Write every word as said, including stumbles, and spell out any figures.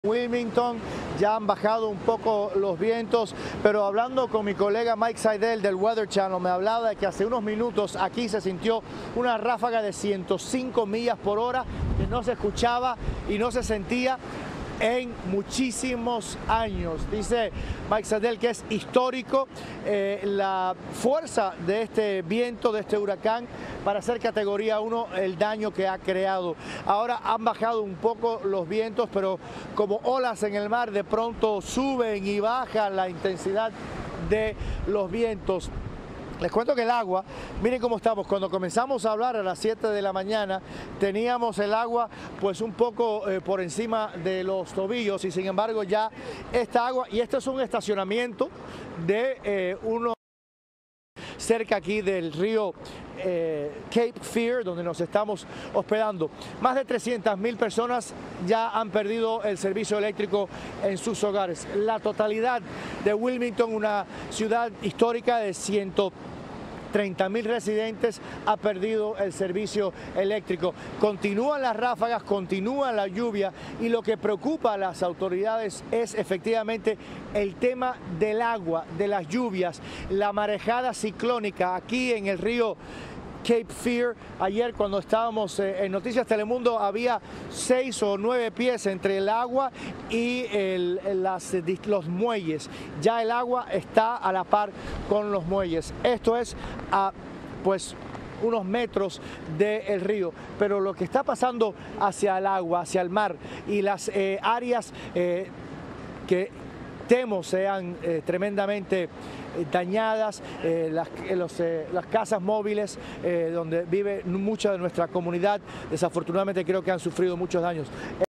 Wilmington, ya han bajado un poco los vientos, pero hablando con mi colega Mike Seidel del Weather Channel, me hablaba de que hace unos minutos aquí se sintió una ráfaga de ciento cinco millas por hora que no se escuchaba y no se sentía en muchísimos años. Dice Mike Seidel que es histórico eh, la fuerza de este viento, de este huracán, para ser categoría uno, el daño que ha creado. Ahora han bajado un poco los vientos, pero como olas en el mar, de pronto suben y bajan la intensidad de los vientos. Les cuento que el agua, miren cómo estamos, cuando comenzamos a hablar a las siete de la mañana, teníamos el agua pues un poco eh, por encima de los tobillos y sin embargo ya esta agua, y este es un estacionamiento de eh, uno cerca aquí del río eh, Cape Fear, donde nos estamos hospedando. Más de trescientas mil personas ya han perdido el servicio eléctrico en sus hogares. La totalidad de Wilmington, una ciudad histórica de ciento treinta mil residentes, ha perdido el servicio eléctrico. Continúan las ráfagas, continúa la lluvia y lo que preocupa a las autoridades es efectivamente el tema del agua, de las lluvias, la marejada ciclónica aquí en el río Cape Fear. Ayer cuando estábamos en Noticias Telemundo había seis o nueve pies entre el agua y el, las, los muelles. Ya el agua está a la par con los muelles. Esto es a pues unos metros del río, pero lo que está pasando hacia el agua, hacia el mar y las eh, áreas eh, que temo sean eh, tremendamente dañadas, eh, las, los, eh, las casas móviles eh, donde vive mucha de nuestra comunidad, desafortunadamente creo que han sufrido muchos daños.